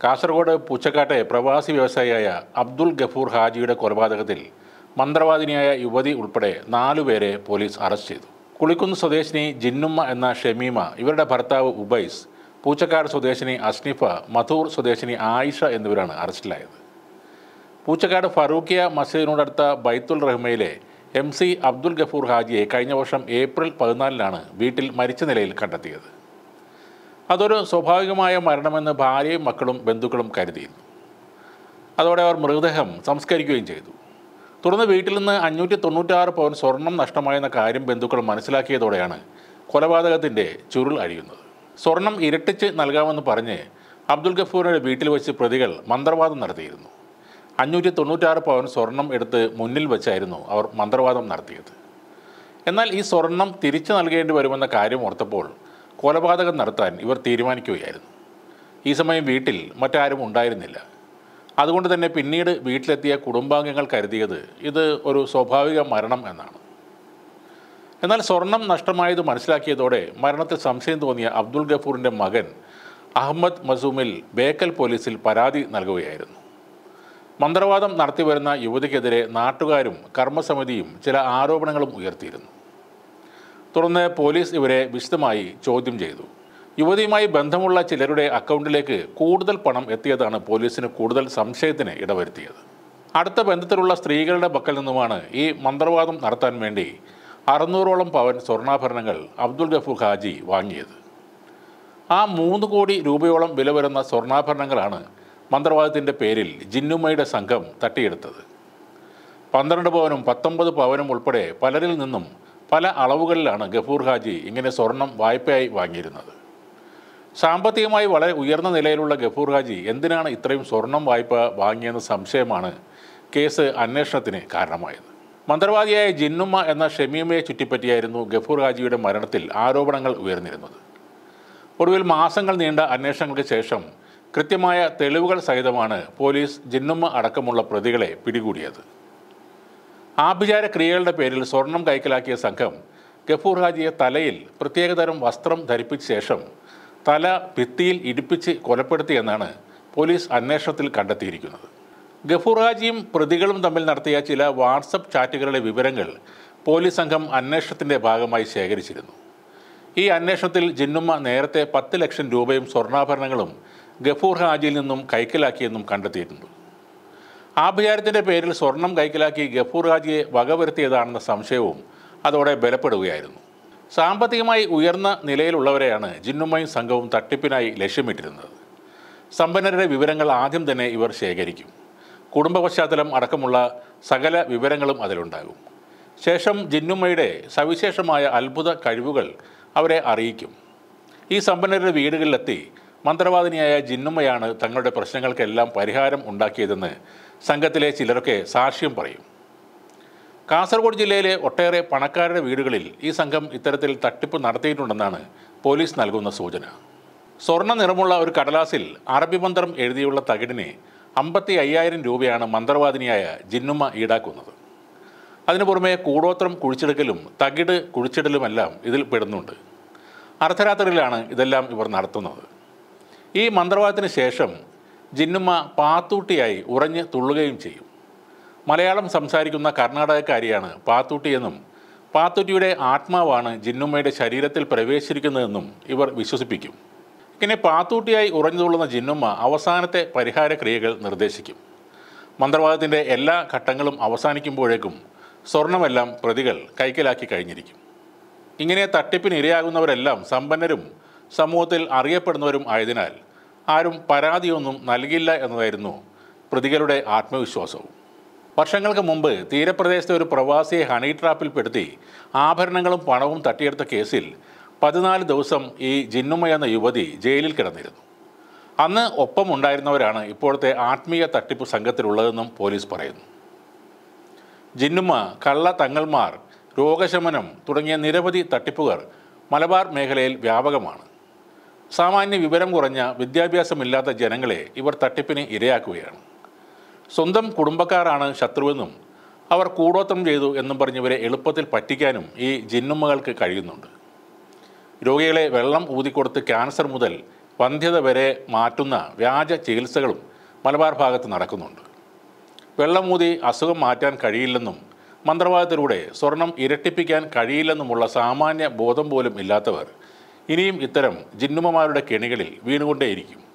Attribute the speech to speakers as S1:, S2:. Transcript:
S1: കാസർഗോഡ് പൂച്ചക്കാട്ടെ പ്രവാസി വ്യവസായിയായ അബ്ദുൽ ഗഫൂർ ഹാജിയുടെ കൊലപാതകത്തിൽ മന്ത്രവാദിനിയായ യുവതി ഉൾപ്പെടെ 4 പേരെ പോലീസ് അറസ്റ്റ് ചെയ്തു. കുളിക്കുന്ന് സ്വദേശിനി ജിന്നുമ്മ എന്ന ഷമീമ, ഇവരുടെ ഭർത്താവ് ഉബൈസ്, പൂച്ചക്കാട് സ്വദേശിനി അസ്നിഫ, മധൂർ സ്വദേശിനി ആയിഷ എന്നിവരാണ് അറസ്റ്റിലായത്. പൂച്ചക്കാട് ഫറൂഖിയ മസ്ജിദിനോടടുത്ത ബൈത്തുൽ റഹ്മയിലെ MC അബ്ദുൽ ഗഫൂർ ഹാജിയെ കഴിഞ്ഞ വർഷം ഏപ്രിൽ 14-നാണ് വീട്ടിൽ മരിച്ച നിലയിൽ കണ്ടെത്തിയത്. അതൊരു സ്വാഭാവികമായ മരണമെന്ന് ഭാര്യയും മക്കളും ബന്ധുക്കളും കരുതിയിരുന്നു. അതോടെ അവർ മൃതദേഹം സംസ്കരിക്കുകയും ചെയ്തു. തുടർന്ന് വീട്ടിൽ നിന്ന് 596 പവൻ സ്വർണം നഷ്ടമായെന്ന കാര്യം ബന്ധുക്കൾ മനസ്സിലാക്കിയതോടെയാണ് കൊലപാതകത്തിൻ്റെ ചുരുൾ അഴിയുന്നത്. സ്വർണം ഇരട്ടിച്ച് നൽകാമെന്ന് പറഞ്ഞ് അബ്ദുൽ ഗഫൂറിൻ്റെ വീട്ടിൽ വെച്ച് പ്രതികൾ മന്ത്രവാദം നടത്തിയിരുന്നു. 596 പവൻ സ്വർണം എടുത്ത് മുന്നിൽ വെച്ചായിരുന്നു അവർ മന്ത്രവാദം നടത്തിയത്. എന്നാൽ ഈ സ്വർണം തിരിച്ചു നൽകേണ്ടി വരുമെന്ന കാര്യം ഓർത്തപ്പോൾ കൊലപാതകം നടത്താൻ ഇവർ തീരുമാനിക്കുകയായിരുന്നു. ഈ സമയം വീട്ടിൽ മറ്റാരും ഉണ്ടായിരുന്നില്ല. അതുകൊണ്ട് തന്നെ പിന്നീട് വീട്ടിലെത്തിയ കുടുംബാംഗങ്ങൾ കരുതിയത് ഇത് ഒരു സ്വാഭാവിക മരണം എന്നാണ്. എന്നാൽ സ്വർണം നഷ്ടമായത് മനസ്സിലാക്കിയതോടെ മരണത്തിൽ സംശയം തോന്നിയ അബ്ദുൽ ഗഫൂറിൻ്റെ മകൻ അഹമ്മദ് മസൂമിൽ ബേക്കൽ പോലീസിൽ പരാതി നൽകുകയായിരുന്നു. മന്ത്രവാദം നടത്തിവരുന്ന യുവതിക്കെതിരെ നാട്ടുകാരും കർമ്മസമിതിയും ചില ആരോപണങ്ങളും ഉയർത്തിയിരുന്നു. തുടർന്ന് പോലീസ് ഇവരെ വിശദമായി ചോദ്യം ചെയ്തു. യുവതിയുമായി ബന്ധമുള്ള ചിലരുടെ അക്കൗണ്ടിലേക്ക് കൂടുതൽ പണം എത്തിയതാണ് പോലീസിന് കൂടുതൽ സംശയത്തിന് ഇടവരുത്തിയത്. അടുത്ത ബന്ധത്തിലുള്ള സ്ത്രീകളുടെ പക്കൽ നിന്നുമാണ് ഈ മന്ത്രവാദം നടത്താൻ വേണ്ടി 600ഓളം പവൻ സ്വർണ്ണാഭരണങ്ങൾ അബ്ദുൽ ഗഫൂർ ഹാജി വാങ്ങിയത്. ആ 3 കോടി രൂപയോളം വില വരുന്ന സ്വർണ്ണാഭരണങ്ങളാണ് മന്ത്രവാദത്തിൻ്റെ പേരിൽ ജിന്നുമ്മയുടെ സംഘം തട്ടിയെടുത്തത്. 12 പവനും 19 പവനും ഉൾപ്പെടെ പലരിൽ നിന്നും പല അളവുകളിലാണ് ഗഫൂർ ഹാജി ഇങ്ങനെ സ്വർണം വായ്പയായി വാങ്ങിയിരുന്നത്. സാമ്പത്തികമായി വളരെ ഉയർന്ന നിലയിലുള്ള ഗഫൂർ ഹാജി എന്തിനാണ് ഇത്രയും സ്വർണം വായ്പ വാങ്ങിയെന്ന സംശയമാണ് കേസ് അന്വേഷണത്തിന് കാരണമായത്. മന്ത്രവാദിയായ ജിന്നുമ്മ എന്ന ഷമീമയെ ചുറ്റിപ്പറ്റിയായിരുന്നു ഗഫൂർ ഹാജിയുടെ മരണത്തിൽ ആരോപണങ്ങൾ ഉയർന്നിരുന്നത്. ഒടുവിൽ മാസങ്ങൾ നീണ്ട അന്വേഷണങ്ങൾക്ക് ശേഷം കൃത്യമായ തെളിവുകൾ സഹിതമാണ് പോലീസ് ജിന്നുമ്മ അടക്കമുള്ള പ്രതികളെ പിടികൂടിയത്. ആഭിചാര ക്രിയകളുടെ പേരിൽ സ്വർണം കൈക്കലാക്കിയ സംഘം ഗഫൂർ ഹാജിയെ തലയിൽ പ്രത്യേകതരം വസ്ത്രം ധരിപ്പിച്ച ശേഷം തല ഭിത്തിയിൽ ഇടിപ്പിച്ച് കൊലപ്പെടുത്തിയെന്നാണ് പോലീസ് അന്വേഷണത്തിൽ കണ്ടെത്തിയിരിക്കുന്നത്. ഗഫൂർ ഹാജിയും പ്രതികളും തമ്മിൽ നടത്തിയ ചില വാട്സപ്പ് ചാറ്റുകളുടെ വിവരങ്ങൾ പോലീസ് സംഘം അന്വേഷണത്തിൻ്റെ ഭാഗമായി ശേഖരിച്ചിരുന്നു. ഈ അന്വേഷണത്തിൽ ജിന്നുമ്മ നേരത്തെ 10 ലക്ഷം രൂപയും സ്വർണ്ണാഭരണങ്ങളും ഗഫൂർ ഹാജിയിൽ നിന്നും കൈക്കലാക്കിയെന്നും കണ്ടെത്തിയിട്ടുണ്ട്. ആഭിചാരത്തിൻ്റെ പേരിൽ സ്വർണം കൈക്കലാക്കി ഗഫൂർ ഹാജിയെ വകവരുത്തിയതാണെന്ന സംശയവും അതോടെ ബലപ്പെടുകയായിരുന്നു. സാമ്പത്തികമായി ഉയർന്ന നിലയിലുള്ളവരെയാണ് ജിന്നുമ്മയും സംഘവും തട്ടിപ്പിനായി ലക്ഷ്യമിട്ടിരുന്നത്. സമ്പന്നരുടെ വിവരങ്ങൾ ആദ്യം തന്നെ ഇവർ ശേഖരിക്കും. കുടുംബ പശ്ചാത്തലം അടക്കമുള്ള സകല വിവരങ്ങളും അതിലുണ്ടാകും. ശേഷം ജിന്നുമ്മയുടെ സവിശേഷമായ അത്ഭുത കഴിവുകൾ അവരെ അറിയിക്കും. ഈ സമ്പന്നരുടെ വീടുകളിലെത്തി മന്ത്രവാദിനിയായ ജിന്നുമ്മയാണ് തങ്ങളുടെ പ്രശ്നങ്ങൾക്കെല്ലാം പരിഹാരം ഉണ്ടാക്കിയതെന്ന് സംഘത്തിലെ ചിലരൊക്കെ സാക്ഷ്യം പറയും. കാസർഗോഡ് ജില്ലയിലെ ഒട്ടേറെ പണക്കാരുടെ വീടുകളിൽ ഈ സംഘം ഇത്തരത്തിൽ തട്ടിപ്പ് നടത്തിയിട്ടുണ്ടെന്നാണ് പോലീസ് നൽകുന്ന സൂചന. സ്വർണ്ണ നിറമുള്ള ഒരു കടലാസിൽ അറബി മന്ത്രം എഴുതിയുള്ള തകിടിന് 55,000 രൂപയാണ് മന്ത്രവാദിനിയായ ജിന്നുമ്മ ഈടാക്കുന്നത്. അതിനു പുറമെ കൂടോത്രം കുഴിച്ചെടുക്കലും തകിട് കുഴിച്ചിടലുമെല്ലാം ഇതിൽ പെടുന്നുണ്ട്. അർദ്ധരാത്രിയിലാണ് ഇതെല്ലാം ഇവർ നടത്തുന്നത്. ഈ മന്ത്രവാദത്തിന് ശേഷം ജിന്നുമ്മ പാത്തൂട്ടിയായി ഉറഞ്ഞ് തുള്ളുകയും ചെയ്യും. മലയാളം സംസാരിക്കുന്ന കർണാടകക്കാരിയാണ് പാത്തൂട്ടിയെന്നും പാത്തൂട്ടിയുടെ ആത്മാവാണ് ജിന്നുമ്മയുടെ ശരീരത്തിൽ പ്രവേശിച്ചിരിക്കുന്നതെന്നും ഇവർ വിശ്വസിപ്പിക്കും. ഇങ്ങനെ പാത്തൂട്ടിയായി ഉറഞ്ഞു തുള്ളുന്ന ജിന്നുമ്മ അവസാനത്തെ പരിഹാര ക്രിയകൾ നിർദ്ദേശിക്കും. മന്ത്രവാദത്തിൻ്റെ എല്ലാ ഘട്ടങ്ങളും അവസാനിക്കുമ്പോഴേക്കും സ്വർണമെല്ലാം പ്രതികൾ കൈക്കലാക്കി കഴിഞ്ഞിരിക്കും. ഇങ്ങനെ തട്ടിപ്പിന് ഇരയാകുന്നവരെല്ലാം സമ്പന്നരും സമൂഹത്തിൽ അറിയപ്പെടുന്നവരും ആയതിനാൽ ആരും പരാതിയൊന്നും നൽകില്ല എന്നതായിരുന്നു പ്രതികളുടെ ആത്മവിശ്വാസവും. വർഷങ്ങൾക്ക് മുമ്പ് തീരപ്രദേശത്തെ ഒരു പ്രവാസിയെ ഹണി ട്രാപ്പിൽപ്പെടുത്തി ആഭരണങ്ങളും പണവും തട്ടിയെടുത്ത കേസിൽ 14 ദിവസം ഈ ജിന്നുമ്മ എന്ന യുവതി ജയിലിൽ കിടന്നിരുന്നു. അന്ന് ഒപ്പം ഉണ്ടായിരുന്നവരാണ് ഇപ്പോഴത്തെ ആത്മീയ തട്ടിപ്പ് സംഘത്തിലുള്ളതെന്നും പോലീസ് പറയുന്നു. ജിന്നുമ്മ, കള്ള തങ്ങൾമാർ, രോഗശമനം തുടങ്ങിയ നിരവധി തട്ടിപ്പുകൾ മലബാർ മേഖലയിൽ വ്യാപകമാണ്. സാമാന്യ വിവരം കുറഞ്ഞ വിദ്യാഭ്യാസമില്ലാത്ത ജനങ്ങളെ ഇവർ തട്ടിപ്പിന് ഇരയാക്കുകയാണ്. സ്വന്തം കുടുംബക്കാരാണ് ശത്രുവെന്നും അവർ കൂടോത്രം ചെയ്തു എന്നും പറഞ്ഞവരെ എളുപ്പത്തിൽ പറ്റിക്കാനും ഈ ജിന്നുമ്മകൾക്ക് കഴിയുന്നുണ്ട്. രോഗികളെ വെള്ളം ഊതിക്കൊടുത്ത് ക്യാൻസർ മുതൽ വന്ധ്യത വരെ മാറ്റുന്ന വ്യാജ ചികിത്സകളും മലബാർ ഭാഗത്ത് നടക്കുന്നുണ്ട്. വെള്ളമൂതി അസുഖം മാറ്റാൻ കഴിയില്ലെന്നും മന്ത്രവാദത്തിലൂടെ സ്വർണം ഇരട്ടിപ്പിക്കാൻ കഴിയില്ലെന്നുമുള്ള സാമാന്യ ബോധം പോലും ഇല്ലാത്തവർ ഇനിയും ഇത്തരം ജിന്നുമ്മമാരുടെ കെണികളിൽ വീണുകൊണ്ടേയിരിക്കും.